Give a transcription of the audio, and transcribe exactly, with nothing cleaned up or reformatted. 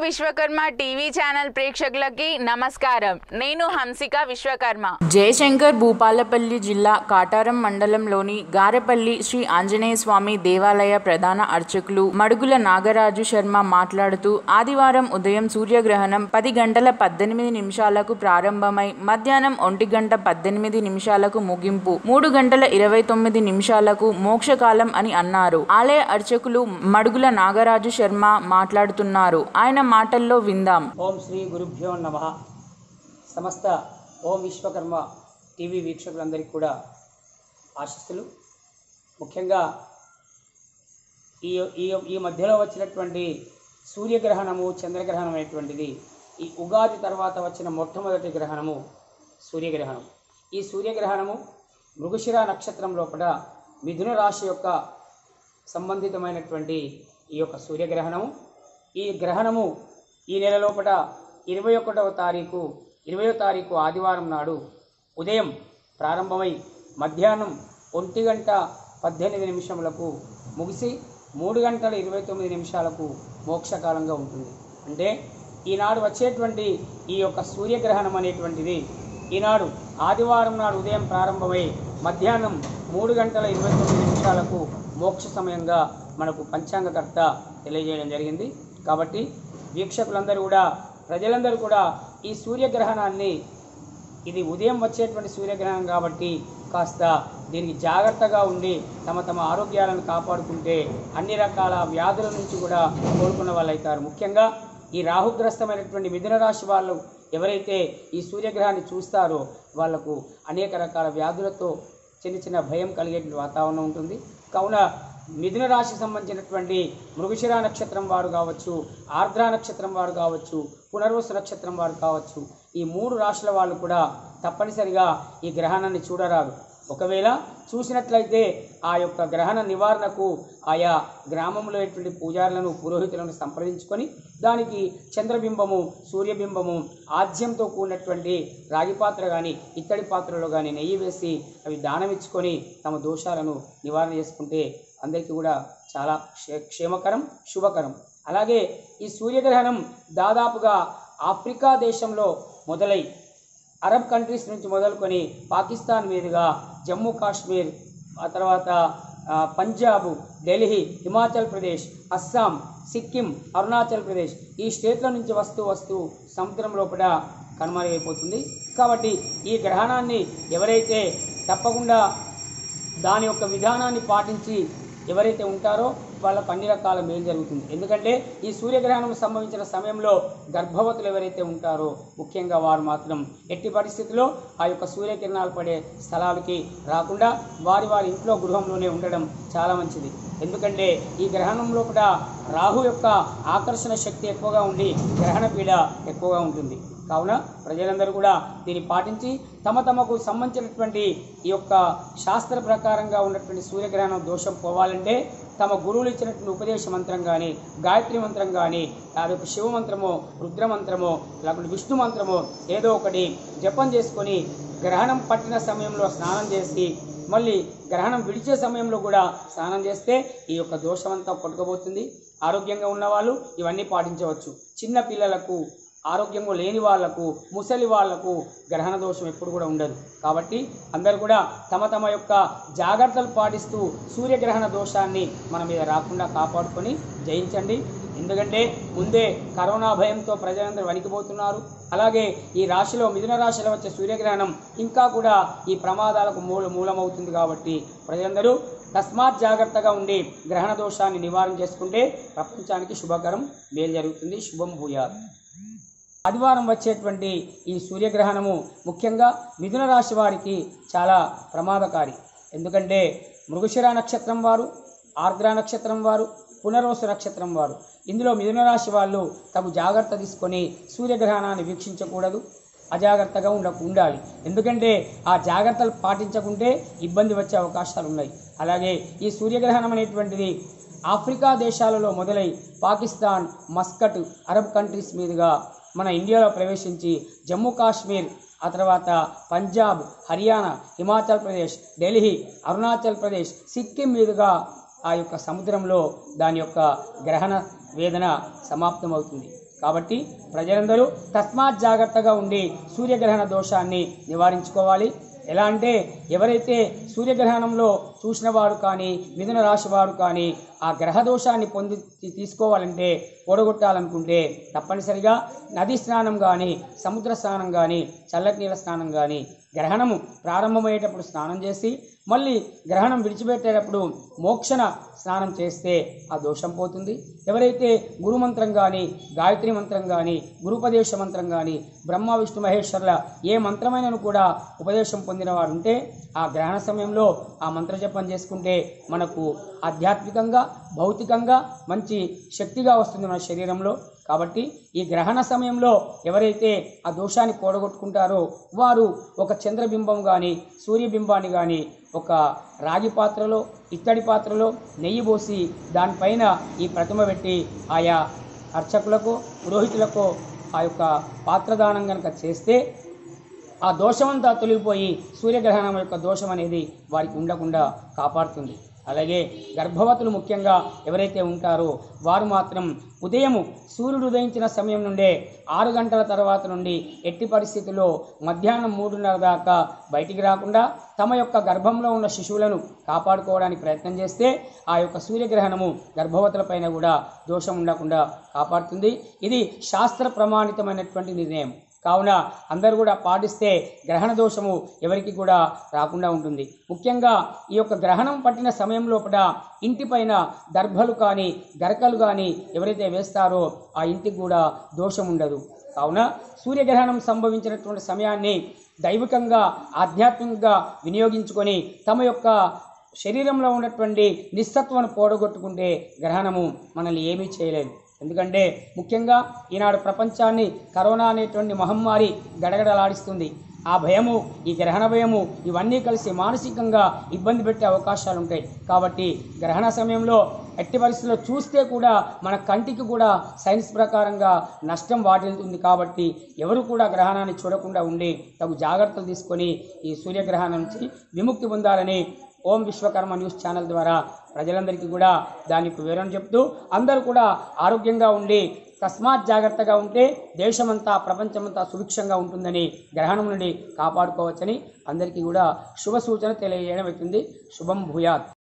Vishwakarma TV channel ప్రేక్షకులకి నమస్కారం. నేను హంసిక విశ్వకర్మ. జయశంకర్ భూపాలపల్లి జిల్లా కాటారం మండలంలోని గారెపల్లి శ్రీ ఆంజనేయ స్వామి దేవాలయ ప్రధాన అర్చకులు మడుగుల నాగరాజు శర్మ మాట్లాడుతూ ఆదివారం ఉదయం సూర్యగ్రహణం పది గంటల పద్దెనిమిది నిమిషాలకు ప్రారంభమై మధ్యాహ్నం ఒంటి గంట పద్దెనిమిది నిమిషాలకు ముగింపు మూడు గంటల ఇరవై తొమ్మిది నిమిషాలకు మోక్షకాలం అని అన్నారు. ఆలయ అర్చకులు మడుగుల నాగరాజు శర్మ మాట్లాడుతున్నారు. ఆయన మాటల్లో విందాం. ఓం శ్రీ గురుభ్యో నమః. సమస్త ఓం విశ్వకర్మ టీవీ వీక్షకులందరికీ కూడా ఆశీస్సులు. ముఖ్యంగా ఈ ఈ ఈ మధ్యలో వచ్చినటువంటి సూర్యగ్రహణము చంద్రగ్రహణం అనేటువంటిది ఈ ఉగాది తర్వాత వచ్చిన మొట్టమొదటి గ్రహణము సూర్యగ్రహణం. ఈ సూర్యగ్రహణము మృగశిర నక్షత్రం లోపల మిథున రాశి యొక్క సంబంధితమైనటువంటి ఈ యొక్క సూర్యగ్రహణము. ఈ గ్రహణము ఈ నెల లోపల ఇరవై ఒకటవ తారీఖు ఇరవయో తారీఖు ఆదివారం నాడు ఉదయం ప్రారంభమై మధ్యాహ్నం ఒంటి గంట పద్దెనిమిది నిమిషములకు ముగిసి మూడు గంటల ఇరవై తొమ్మిది నిమిషాలకు మోక్షకాలంగా ఉంటుంది. అంటే ఈనాడు వచ్చేటువంటి ఈ యొక్క సూర్యగ్రహణం అనేటువంటిది ఈనాడు ఆదివారం నాడు ఉదయం ప్రారంభమై మధ్యాహ్నం మూడు గంటల ఇరవై తొమ్మిది నిమిషాలకు మోక్ష సమయంగా మనకు పంచాంగకర్త తెలియజేయడం జరిగింది. కాబట్టి వీక్షకులందరూ కూడా ప్రజలందరూ కూడా ఈ సూర్యగ్రహణాన్ని ఇది ఉదయం వచ్చేటువంటి సూర్యగ్రహణం కాబట్టి కాస్త దీనికి జాగ్రత్తగా ఉండి తమ తమ ఆరోగ్యాలను కాపాడుకుంటే అన్ని రకాల వ్యాధుల నుంచి కూడా కోలుకున్న వాళ్ళు అవుతారు. ముఖ్యంగా ఈ రాహుగ్రస్తమైనటువంటి మిథున రాశి వాళ్ళు ఎవరైతే ఈ సూర్యగ్రహాన్ని చూస్తారో వాళ్లకు అనేక రకాల వ్యాధులతో చిన్న చిన్న భయం కలిగే వాతావరణం ఉంటుంది. కావున మిథున రాశికి సంబంధించినటువంటి మృగశిర నక్షత్రం వారు కావచ్చు, ఆర్ద్ర నక్షత్రం వారు కావచ్చు, పునర్వసు నక్షత్రం వారు కావచ్చు, ఈ మూడు రాశుల వాళ్ళు కూడా తప్పనిసరిగా ఈ గ్రహణాన్ని చూడరాదు. ఒకవేళ చూసినట్లయితే ఆ యొక్క గ్రహణ నివారణకు ఆయా గ్రామంలో ఎటువంటి పూజారులను పురోహితులను సంప్రదించుకొని దానికి చంద్రబింబము సూర్యబింబము ఆజ్యంతో కూడినటువంటి రాగి పాత్ర కానీ ఇత్తడి పాత్రలో కానీ నెయ్యి వేసి అవి దానం ఇచ్చుకొని తమ దోషాలను నివారణ చేసుకుంటే అందరికీ కూడా చాలా క్షేమకరం శుభకరం. అలాగే ఈ సూర్యగ్రహణం దాదాపుగా ఆఫ్రికా దేశంలో మొదలై అరబ్ కంట్రీస్ నుంచి మొదలుకొని పాకిస్తాన్ మీదుగా జమ్మూ కాశ్మీర్, ఆ తర్వాత పంజాబ్, ఢిల్లీ, హిమాచల్ ప్రదేశ్, అస్సాం, సిక్కిం, అరుణాచల్ ప్రదేశ్ ఈ స్టేట్ల నుంచి వస్తూ వస్తూ సముద్రం లోపల కనుమరుగైపోతుంది. కాబట్టి ఈ గ్రహణాన్ని ఎవరైతే తప్పకుండా దాని యొక్క విధానాన్ని పాటించి ఎవరైతే ఉంటారో వాళ్ళకు అన్ని రకాల మేలు జరుగుతుంది. ఎందుకంటే ఈ సూర్యగ్రహణం సంభవించిన సమయంలో గర్భవతులు ఎవరైతే ఉంటారో ముఖ్యంగా వారు మాత్రం ఎట్టి పరిస్థితుల్లో ఆ యొక్క సూర్యకిరణాలు పడే స్థలాలకి రాకుండా వారి వారి ఇంట్లో గృహంలోనే ఉండడం చాలా మంచిది. ఎందుకంటే ఈ గ్రహణం లోపల రాహు యొక్క ఆకర్షణ శక్తి ఎక్కువగా ఉండి గ్రహణ పీడ ఎక్కువగా ఉంటుంది. కావున ప్రజలందరూ కూడా దీన్ని పాటించి తమ తమకు సంబంధించినటువంటి ఈ యొక్క శాస్త్ర ప్రకారంగా ఉన్నటువంటి సూర్యగ్రహణం దోషం పోవాలంటే తమ గురువులు ఇచ్చినటువంటి ఉపదేశ మంత్రం కానీ గాయత్రి మంత్రం కానీ అదొక శివ మంత్రమో రుద్రమంత్రమో లేకుంటే విష్ణు మంత్రమో ఏదో ఒకటి జపం చేసుకొని గ్రహణం పట్టిన సమయంలో స్నానం చేసి మళ్ళీ గ్రహణం విడిచే సమయంలో కూడా స్నానం చేస్తే ఈ యొక్క దోషమంతా కొట్టుకుపోతుంది. ఆరోగ్యంగా ఉన్నవాళ్ళు ఇవన్నీ పాటించవచ్చు. చిన్న పిల్లలకు, ఆరోగ్యంగా లేని వాళ్లకు, ముసలి వాళ్లకు గ్రహణ దోషం ఎప్పుడు కూడా ఉండదు. కాబట్టి అందరూ కూడా తమ తమ యొక్క జాగ్రత్తలు పాటిస్తూ సూర్యగ్రహణ దోషాన్ని మన మీద రాకుండా కాపాడుకొని జయించండి. ఎందుకంటే ముందే కరోనా భయంతో ప్రజలందరూ వణికిపోతున్నారు. అలాగే ఈ రాశిలో మిథున రాశిలో వచ్చే సూర్యగ్రహణం ఇంకా కూడా ఈ ప్రమాదాలకు మూల మూలమవుతుంది. కాబట్టి ప్రజలందరూ తస్మాత్ జాగ్రత్తగా ఉండి గ్రహణ దోషాన్ని నివారణ చేసుకుంటే ప్రపంచానికి శుభకరం, మేలు జరుగుతుంది. శుభం భూయాత్. ఆదివారం వచ్చేటువంటి ఈ సూర్యగ్రహణము ముఖ్యంగా మిథున రాశి వారికి చాలా ప్రమాదకారి. ఎందుకంటే మృగశిర నక్షత్రం వారు, ఆర్ద్ర నక్షత్రం వారు, పునర్వసు నక్షత్రం వారు ఇందులో మిథున రాశి వాళ్ళు తగు జాగ్రత్త తీసుకొని సూర్యగ్రహణాన్ని వీక్షించకూడదు, అజాగ్రత్తగా ఉండ ఉండాలి. ఎందుకంటే ఆ జాగ్రత్తలు పాటించకుంటే ఇబ్బంది వచ్చే అవకాశాలు ఉన్నాయి. అలాగే ఈ సూర్యగ్రహణం అనేటువంటిది ఆఫ్రికా దేశాలలో మొదలై పాకిస్తాన్, మస్కట్, అరబ్ కంట్రీస్ మీదుగా మన ఇండియాలో ప్రవేశించి జమ్మూ కాశ్మీర్, ఆ తర్వాత పంజాబ్, హర్యానా, హిమాచల్ ప్రదేశ్, ఢిల్లీ, అరుణాచల్ ప్రదేశ్, సిక్కిం మీదుగా ఆ యొక్క సముద్రంలో దాని యొక్క గ్రహణ వేదన సమాప్తమవుతుంది. కాబట్టి ప్రజలందరూ తస్మాత్ జాగ్రత్తగా ఉండి సూర్యగ్రహణ దోషాన్ని నివారించుకోవాలి. ఎలా అంటే ఎవరైతే సూర్యగ్రహణంలో చూసిన వారు కానీ మిథున రాశి వారు కానీ ఆ గ్రహ దోషాన్ని పొంది తీసుకోవాలంటే ఓడగొట్టాలనుకుంటే తప్పనిసరిగా నది స్నానం కానీ సముద్ర స్నానం కానీ చల్లటి నీళ్ళ స్నానం కానీ గ్రహణము ప్రారంభమయ్యేటప్పుడు స్నానం చేసి మళ్ళీ గ్రహణం విడిచిపెట్టేటప్పుడు మోక్షణ స్నానం చేస్తే ఆ దోషం పోతుంది. ఎవరైతే గురుమంత్రం కానీ గాయత్రి మంత్రం కానీ గురుపదేశ మంత్రం కానీ బ్రహ్మ విష్ణు మహేశ్వరుల ఏ మంత్రమైనను కూడా ఉపదేశం పొందిన వారు ఉంటే ఆ గ్రహణ సమయంలో ఆ మంత్రజపం చేసుకుంటే మనకు ఆధ్యాత్మికంగా భౌతికంగా మంచి శక్తిగా వస్తుంది మన శరీరంలో. కాబట్టి ఈ గ్రహణ సమయంలో ఎవరైతే ఆ దోషాన్ని పోడగొట్టుకుంటారో వారు ఒక చంద్రబింబం కానీ సూర్యబింబాన్ని కానీ ఒక రాగి పాత్రలో ఇత్తడి పాత్రలో నెయ్యి పోసి దానిపైన ఈ ప్రతిమ పెట్టి ఆయా అర్చకులకు పురోహితులకు ఆ యొక్క పాత్రదానం కనుక చేస్తే ఆ దోషమంతా తొలగిపోయి సూర్యగ్రహణం యొక్క దోషం అనేది వారికి ఉండకుండా కాపాడుతుంది. అలాగే గర్భవతులు ముఖ్యంగా ఎవరైతే ఉంటారో వారు మాత్రం ఉదయం సూర్యుడు ఉదయించిన సమయం నుండే ఆరు గంటల తర్వాత నుండి ఎట్టి పరిస్థితుల్లో మధ్యాహ్నం మూడున్నర దాకా బయటికి రాకుండా తమ యొక్క గర్భంలో ఉన్న శిశువులను కాపాడుకోవడానికి ప్రయత్నం చేస్తే ఆ యొక్క సూర్యగ్రహణము గర్భవతులపైన కూడా దోషం ఉండకుండా కాపాడుతుంది. ఇది శాస్త్ర ప్రమాణితమైనటువంటి నిర్ణయం. కావున అందరూ కూడా పాటిస్తే గ్రహణ దోషము ఎవరికి కూడా రాకుండా ఉంటుంది. ముఖ్యంగా ఈ యొక్క గ్రహణం పట్టిన సమయం లోపల ఇంటిపైన దర్భలు కానీ గరకలు కానీ ఎవరైతే వేస్తారో ఆ ఇంటికి కూడా దోషం ఉండదు. కావున సూర్యగ్రహణం సంభవించినటువంటి సమయాన్ని దైవికంగా ఆధ్యాత్మికంగా వినియోగించుకొని తమ యొక్క శరీరంలో ఉన్నటువంటి నిస్సత్వాన్ని పోడగొట్టుకుంటే గ్రహణము మనల్ని ఏమీ చేయలేదు. ఎందుకంటే ముఖ్యంగా ఈనాడు ప్రపంచాన్ని కరోనా అనేటువంటి మహమ్మారి గడగడలాడిస్తుంది. ఆ భయము ఈ గ్రహణ భయము ఇవన్నీ కలిసి మానసికంగా ఇబ్బంది పెట్టే అవకాశాలు ఉంటాయి. కాబట్టి గ్రహణ సమయంలో ఎట్టి పరిస్థితుల్లో చూస్తే కూడా మన కంటికి కూడా సైన్స్ ప్రకారంగా నష్టం వాటిల్తుంది. కాబట్టి ఎవరు కూడా గ్రహణాన్ని చూడకుండా ఉండి తగు జాగ్రత్తలు తీసుకొని ఈ సూర్యగ్రహణం నుంచి విముక్తి పొందాలని ఓం విశ్వకర్మ న్యూస్ ఛానల్ ద్వారా ప్రజలందరికీ కూడా దానికి వివరణ చెప్తూ అందరూ కూడా ఆరోగ్యంగా ఉండి తస్మాత్ జాగ్రత్తగా ఉంటే దేశమంతా ప్రపంచమంతా సుభిక్షంగా ఉంటుందని గ్రహణం నుండి కాపాడుకోవచ్చని అందరికీ కూడా శుభ సూచన తెలియజేయడం అవుతుంది. శుభం భూయాత్.